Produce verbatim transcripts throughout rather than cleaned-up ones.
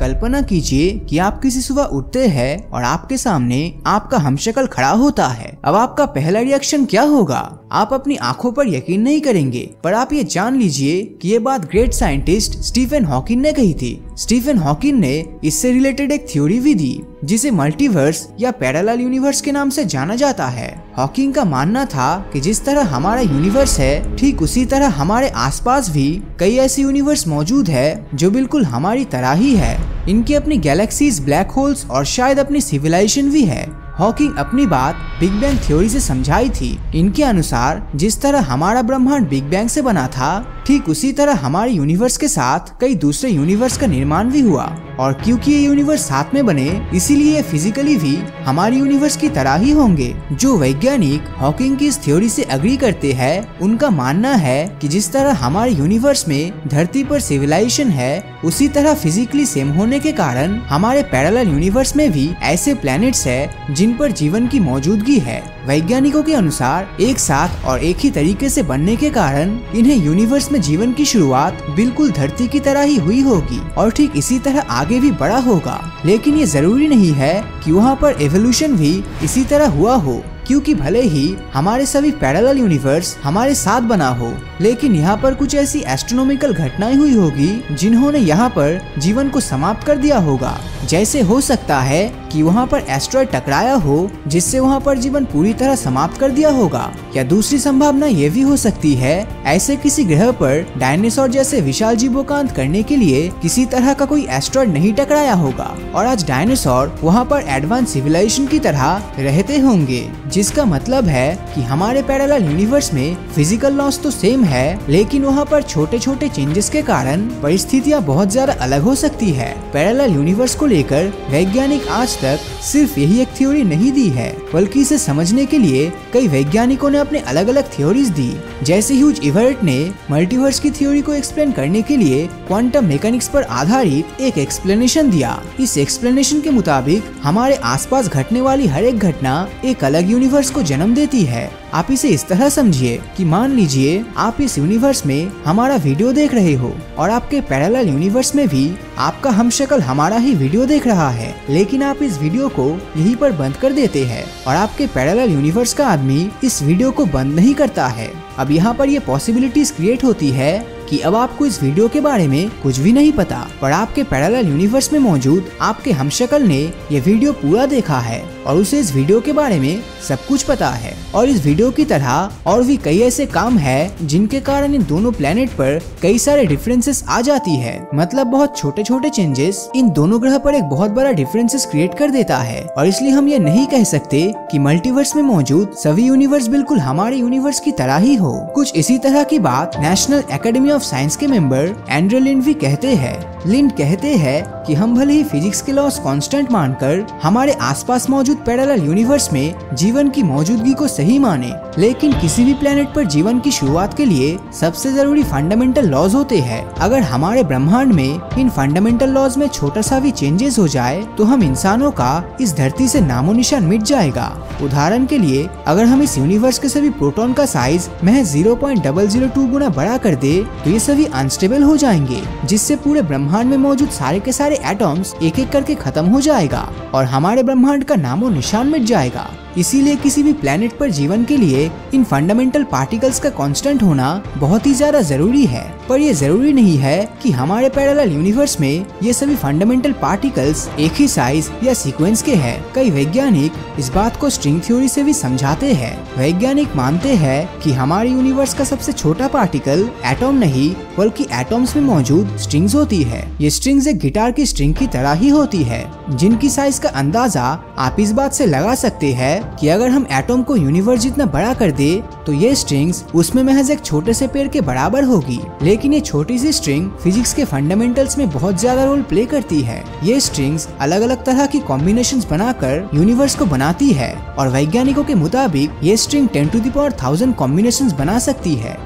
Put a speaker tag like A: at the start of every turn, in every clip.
A: कल्पना कीजिए कि आप किसी सुबह उठते हैं और आपके सामने आपका हमशक्ल खड़ा होता है। अब आपका पहला रिएक्शन क्या होगा? आप अपनी आंखों पर यकीन नहीं करेंगे, पर आप ये जान लीजिए कि ये बात ग्रेट साइंटिस्ट स्टीफन हॉकिंग ने कही थी। स्टीफन हॉकिंग ने इससे रिलेटेड एक थ्योरी भी दी जिसे मल्टीवर्स या पैरेलल यूनिवर्स के नाम से जाना जाता है। हॉकिंग का मानना था कि जिस तरह हमारा यूनिवर्स है, ठीक उसी तरह हमारे आसपास भी कई ऐसे यूनिवर्स मौजूद है जो बिल्कुल हमारी तरह ही है। इनकी अपनी गैलेक्सीज, ब्लैक होल्स और शायद अपनी सिविलाइजेशन भी है। हॉकिंग अपनी बात बिग बैंग थ्योरी से समझाई थी। इनके अनुसार जिस तरह हमारा ब्रह्मांड बिग बैंग से बना था, ठीक उसी तरह हमारे यूनिवर्स के साथ कई दूसरे यूनिवर्स का निर्माण भी हुआ, और क्योंकि ये यूनिवर्स साथ में बने, इसीलिए फिजिकली भी हमारे यूनिवर्स की तरह ही होंगे। जो वैज्ञानिक हॉकिंग की इस थ्योरी से एग्री करते हैं, उनका मानना है कि जिस तरह हमारे यूनिवर्स में धरती पर सिविलाइजेशन है, उसी तरह फिजिकली सेम होने के कारण हमारे पैरेलल यूनिवर्स में भी ऐसे प्लैनेट्स है जिन पर जीवन की मौजूदगी है। वैज्ञानिकों के अनुसार एक साथ और एक ही तरीके से बनने के कारण इन्हें यूनिवर्स में जीवन की शुरुआत बिल्कुल धरती की तरह ही हुई होगी और ठीक इसी तरह आगे भी बढ़ा होगा। लेकिन ये जरूरी नहीं है कि वहाँ पर एवोल्यूशन भी इसी तरह हुआ हो, क्योंकि भले ही हमारे सभी पैरेलल यूनिवर्स हमारे साथ बना हो, लेकिन यहाँ पर कुछ ऐसी एस्ट्रोनॉमिकल घटनाएं हुई होगी जिन्होंने यहाँ पर जीवन को समाप्त कर दिया होगा। जैसे हो सकता है कि वहाँ पर एस्ट्रॉयड टकराया हो जिससे वहाँ पर जीवन पूरी तरह समाप्त कर दिया होगा, या दूसरी संभावना ये भी हो सकती है ऐसे किसी ग्रह पर डायनासोर जैसे विशाल जीवों का अंत करने के लिए किसी तरह का कोई एस्ट्रॉयड नहीं टकराया होगा और आज डायनासोर वहाँ पर एडवांस सिविलाइजेशन की तरह रहते होंगे। जिसका मतलब है कि हमारे पैरेलल यूनिवर्स में फिजिकल लॉस तो सेम है, लेकिन वहाँ पर छोटे छोटे चेंजेस के कारण परिस्थितियाँ बहुत ज्यादा अलग हो सकती है। पैरेलल यूनिवर्स को लेकर वैज्ञानिक आज तक सिर्फ यही एक थ्योरी नहीं दी है, बल्कि इसे समझने के लिए कई वैज्ञानिकों ने अपने अलग अलग थ्योरीज दी। जैसे ह्यूज इवर्ट ने मल्टीवर्स की थ्योरी को एक्सप्लेन करने के लिए क्वांटम मैकेनिक्स पर आधारित एक एक्सप्लेनेशन दिया। इस एक्सप्लेनेशन के मुताबिक हमारे आसपास घटने वाली हर एक घटना एक अलग यूनिवर्स को जन्म देती है। आप इसे इस तरह समझिए कि मान लीजिए आप इस यूनिवर्स में हमारा वीडियो देख रहे हो और आपके पैरेलल यूनिवर्स में भी आपका हमशक्ल हमारा ही वीडियो देख रहा है, लेकिन आप इस वीडियो को यहीं पर बंद कर देते हैं और आपके पैरेलल यूनिवर्स का आदमी इस वीडियो को बंद नहीं करता है। अब यहाँ पर ये पॉसिबिलिटीज क्रिएट होती है कि अब आपको इस वीडियो के बारे में कुछ भी नहीं पता, पर आपके पैरेलल यूनिवर्स में मौजूद आपके हमशक्ल ने ये वीडियो पूरा देखा है और उसे इस वीडियो के बारे में सब कुछ पता है। और इस वीडियो की तरह और भी कई ऐसे काम है जिनके कारण इन दोनों प्लेनेट पर कई सारे डिफरेंसेस आ जाती है। मतलब बहुत छोटे छोटे चेंजेस इन दोनों ग्रह पर एक बहुत बड़ा डिफरेंसेस क्रिएट कर देता है, और इसलिए हम ये नहीं कह सकते कि मल्टीवर्स में मौजूद सभी यूनिवर्स बिल्कुल हमारे यूनिवर्स की तरह ही हो। कुछ इसी तरह की बात नेशनल एकेडमी ऑफ साइंस के मेंबर एंड्रे लिंड भी कहते हैं। लिंड कहते हैं कि हम भले ही फिजिक्स के लॉस कांस्टेंट मानकर हमारे आसपास मौजूद पैरेलल यूनिवर्स में जीवन की मौजूदगी को सही माने, लेकिन किसी भी प्लेनेट पर जीवन की शुरुआत के लिए सबसे जरूरी फंडामेंटल लॉज होते हैं। अगर हमारे ब्रह्मांड में इन फंडामेंटल लॉज में छोटा सा भी चेंजेस हो जाए तो हम इंसानों का इस धरती से नामो निशान मिट जाएगा। उदाहरण के लिए, अगर हम इस यूनिवर्स के सभी प्रोटॉन का साइज महज zero point zero zero two गुना बड़ा कर दे तो ये सभी अनस्टेबल हो जाएंगे, जिससे पूरे ब्रह्मांड में मौजूद सारे के सारे एटॉम्स एक एक करके खत्म हो जाएगा और हमारे ब्रह्मांड का नामो निशान मिट जाएगा। इसीलिए किसी भी प्लेनेट पर जीवन के लिए इन फंडामेंटल पार्टिकल्स का कांस्टेंट होना बहुत ही ज्यादा जरूरी है। पर यह जरूरी नहीं है कि हमारे पैरेलल यूनिवर्स में ये सभी फंडामेंटल पार्टिकल्स एक ही साइज या सीक्वेंस के हैं। कई वैज्ञानिक इस बात को स्ट्रिंग थ्योरी से भी समझाते हैं। वैज्ञानिक मानते हैं कि हमारे यूनिवर्स का सबसे छोटा पार्टिकल एटॉम नहीं बल्कि एटॉम्स में मौजूद स्ट्रिंग्स होती है। ये स्ट्रिंग्स एक गिटार की स्ट्रिंग की तरह ही होती है, जिनकी साइज का अंदाजा आप इस बात से लगा सकते हैं कि अगर हम एटॉम को यूनिवर्स जितना बड़ा कर दे तो ये स्ट्रिंग्स उसमें महज एक छोटे से पेड़ के बराबर होगी। लेकिन ये छोटी सी स्ट्रिंग फिजिक्स के फंडामेंटल्स में बहुत ज्यादा रोल प्ले करती है। ये स्ट्रिंग्स अलग अलग तरह की कॉम्बिनेशंस बनाकर यूनिवर्स को बनाती है और वैज्ञानिकों के मुताबिक ये string ten to the power thousand combinations बना सकती है।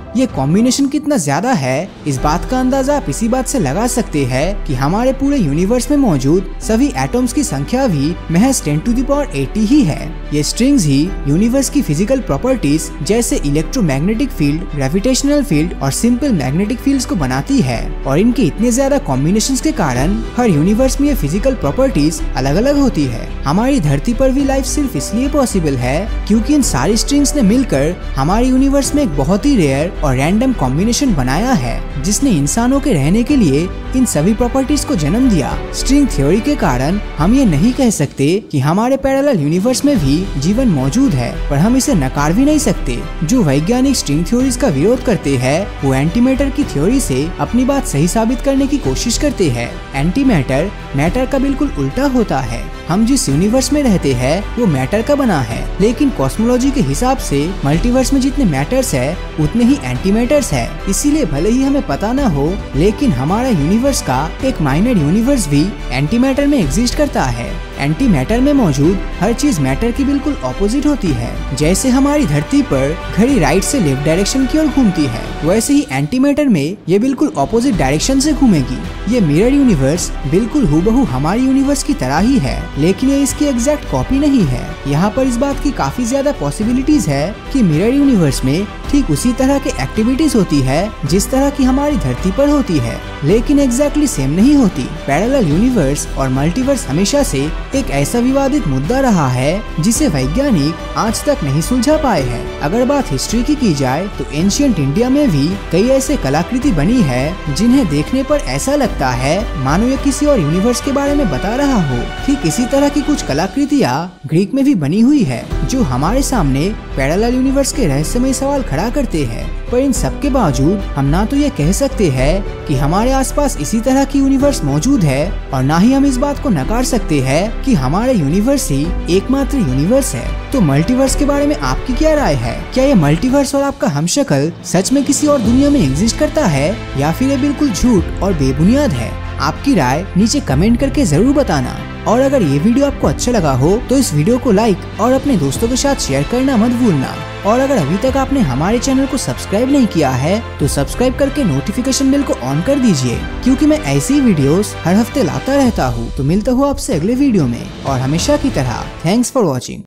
A: ये कॉम्बिनेशन कितना ज्यादा है इस बात का अंदाजा आप इसी बात से लगा सकते हैं कि हमारे पूरे यूनिवर्स में मौजूद सभी एटम्स की संख्या भी महज ten to the power eighty ही है। ये स्ट्रिंग्स ही यूनिवर्स की फिजिकल प्रॉपर्टीज जैसे इलेक्ट्रोमैग्नेटिक फील्ड, ग्रेविटेशनल फील्ड और सिंपल मैग्नेटिक फील्ड्स को बनाती है और इनके इतने ज्यादा कॉम्बिनेशंस के कारण हर यूनिवर्स में ये फिजिकल प्रॉपर्टीज अलग अलग होती है। हमारी धरती पर भी लाइफ सिर्फ इसलिए पॉसिबल है क्योंकि इन सारी स्ट्रिंग्स ने मिलकर हमारे यूनिवर्स में एक बहुत ही रेयर और रैंडम कॉम्बिनेशन बनाया है जिसने इंसानों के रहने के लिए इन सभी प्रॉपर्टीज को जन्म दिया। स्ट्रिंग थ्योरी के कारण हम ये नहीं कह सकते कि हमारे पैरेलल यूनिवर्स में भी जीवन मौजूद है, पर हम इसे नकार भी नहीं सकते। जो वैज्ञानिक स्ट्रिंग थ्योरीज का विरोध करते हैं वो एंटी मैटर की थ्योरी से अपनी बात सही साबित करने की कोशिश करते हैं। एंटी मैटर मैटर का बिल्कुल उल्टा होता है। हम जिस यूनिवर्स में रहते हैं वो मैटर का बना है, लेकिन कॉस्मोलॉजी के हिसाब से मल्टीवर्स में जितने मैटर्स है उतने ही एंटी मैटर्स है। इसीलिए भले ही हमें पता न हो लेकिन हमारा यूनिवर्स का एक माइनर यूनिवर्स भी एंटी मैटर में एग्जिस्ट करता है। एंटी मैटर में मौजूद हर चीज मैटर की बिल्कुल ऑपोजिट होती है। जैसे हमारी धरती पर घड़ी राइट से लेफ्ट डायरेक्शन की ओर घूमती है, वैसे ही एंटी मैटर में ये बिल्कुल ऑपोजिट डायरेक्शन से घूमेगी। ये मिरर यूनिवर्स बिल्कुल हूबहू हमारी यूनिवर्स की तरह ही है, लेकिन ये इसकी एग्जैक्ट कॉपी नहीं है। यहाँ पर इस बात की काफी ज्यादा पॉसिबिलिटीज है कि मिरर यूनिवर्स में ठीक उसी तरह के एक्टिविटीज होती है जिस तरह की हमारी धरती पर होती है, लेकिन एग्जैक्टली सेम नहीं होती। पैरेलल यूनिवर्स और मल्टीवर्स हमेशा से एक ऐसा विवादित मुद्दा रहा है जिसे वैज्ञानिक आज तक नहीं सुलझा पाए हैं। अगर बात हिस्ट्री की की जाए तो एंशिएंट इंडिया में भी कई ऐसे कलाकृति बनी है जिन्हें देखने पर ऐसा लगता है मानो ये किसी और यूनिवर्स के बारे में बता रहा हो। ठीक इसी तरह की कुछ कलाकृतियाँ ग्रीक में भी बनी हुई है जो हमारे सामने पैरेलल यूनिवर्स के रहस्यमय सवाल खड़ा करते हैं। पर इन सब के बावजूद हम ना तो ये कह सकते हैं कि हमारे आसपास इसी तरह की यूनिवर्स मौजूद है और ना ही हम इस बात को नकार सकते हैं कि हमारे यूनिवर्स ही एकमात्र यूनिवर्स है। तो मल्टीवर्स के बारे में आपकी क्या राय है? क्या ये मल्टीवर्स और आपका हमशक्ल सच में किसी और दुनिया में एग्जिस्ट करता है या फिर ये बिल्कुल झूठ और बेबुनियाद है? आपकी राय नीचे कमेंट करके जरूर बताना। और अगर ये वीडियो आपको अच्छा लगा हो तो इस वीडियो को लाइक और अपने दोस्तों के साथ शेयर करना मत भूलना। और अगर अभी तक आपने हमारे चैनल को सब्सक्राइब नहीं किया है तो सब्सक्राइब करके नोटिफिकेशन बेल को ऑन कर दीजिए, क्योंकि मैं ऐसी वीडियोस हर हफ्ते लाता रहता हूँ। तो मिलता हूँ आपसे अगले वीडियो में और हमेशा की तरह थैंक्स फॉर वॉचिंग।